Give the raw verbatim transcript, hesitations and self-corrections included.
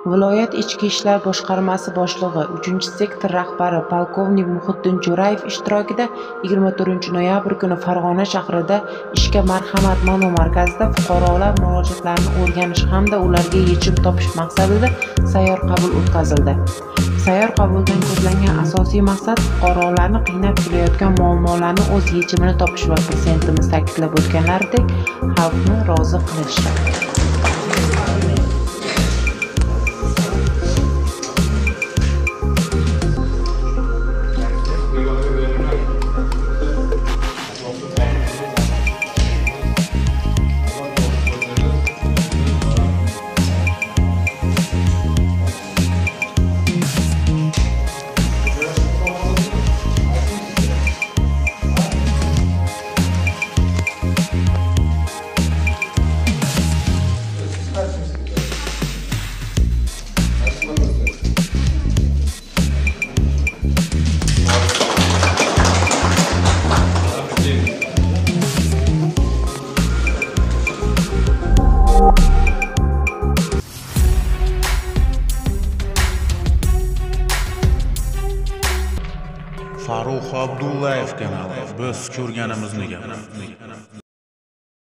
Viloyat Ichki ishlar boshqarmasi boshlig'i, uchinchi sektor rahbari polkovnik Muhiddin Jo'rayev ishtirokida yigirma to'rtinchi noyabr kuni Farg'ona shahrida Ishga marhamat mono markazida fuqarolar murojaatlarini o'rganish hamda ularga yechim topish maqsadida sayyor qabul o'tkazildi. Sayyor qabuldan ko'zlangan asosiy maqsad fuqarolarni qiynab kelayotgan muammolarni o'z yechimini topish va prezidentimiz ta'kidlab o'tganlaridek xalqni rozi qilish. Farruh Abdullayev kanali biz ko'rganimizni gapiramiz.